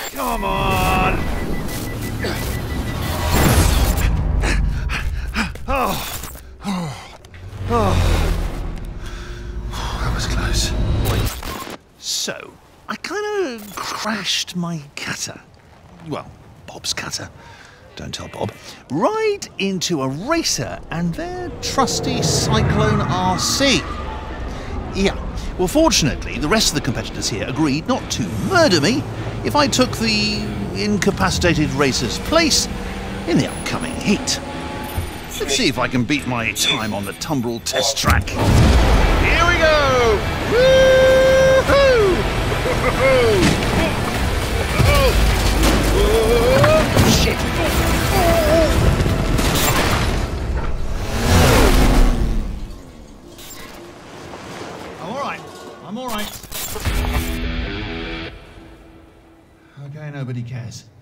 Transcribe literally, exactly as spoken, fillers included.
Come on! Oh. Oh. Oh. That was close. So, I kind of crashed my cutter. Well, Bob's cutter. Don't tell Bob. Right into a racer and their trusty Cyclone R C. Yeah. Well, fortunately, the rest of the competitors here agreed not to murder me if I took the incapacitated racer's place in the upcoming heat. Let's see if I can beat my time on the tumbrel test track. Here we go! Woo-hoo! Oh, shit! I'm all right. I'm all right. Okay, nobody cares.